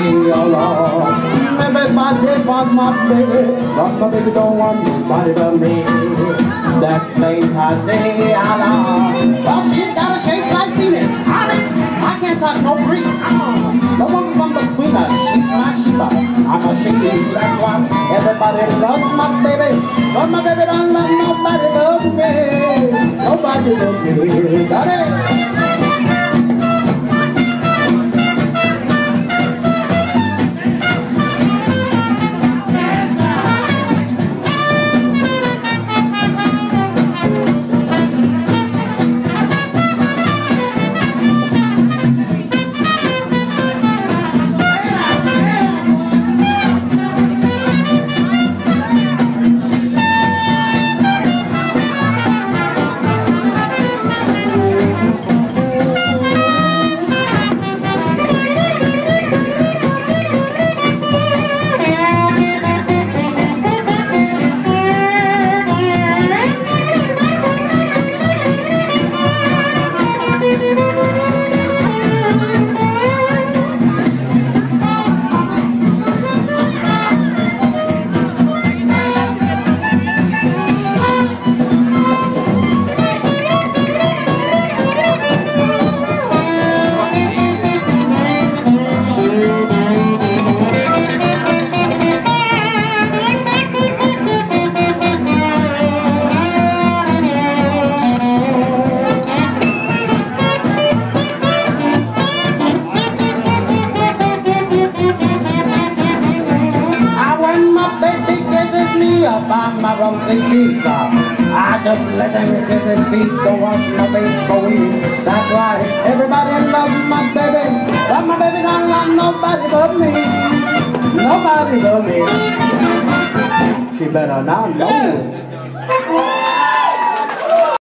me alone. Everybody but my baby, but my baby don't want nobody but me. That's plain I say alone. Well, she's got a shape like Venus. Honest, I can't talk no Greek. No one come between us. She's my Sheba. I'm a Sheba. That's why everybody loves my baby. But my baby don't love nobody but me. Nobody but me. Got it? By my rosy cheeks, I just let them kiss his feet, don't wash my face for weed. That's why everybody loves my baby, but my baby don't love nobody but me. Nobody but me. She better not know.